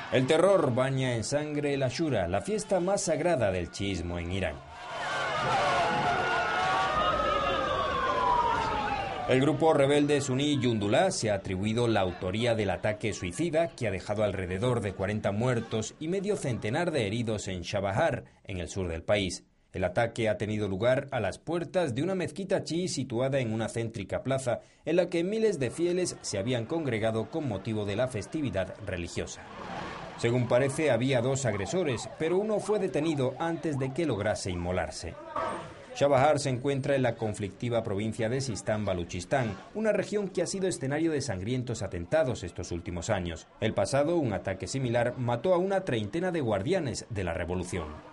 El terror baña en sangre el Ashura, la fiesta más sagrada del chiismo en Irán. El grupo rebelde suní Yundulá se ha atribuido la autoría del ataque suicida que ha dejado alrededor de 40 muertos y medio centenar de heridos en Shabahar, en el sur del país. El ataque ha tenido lugar a las puertas de una mezquita chií situada en una céntrica plaza en la que miles de fieles se habían congregado con motivo de la festividad religiosa. Según parece, había 2 agresores, pero uno fue detenido antes de que lograse inmolarse. Shabahar se encuentra en la conflictiva provincia de Sistán-Baluchistán, una región que ha sido escenario de sangrientos atentados estos últimos años. El pasado, un ataque similar mató a una treintena de guardianes de la revolución.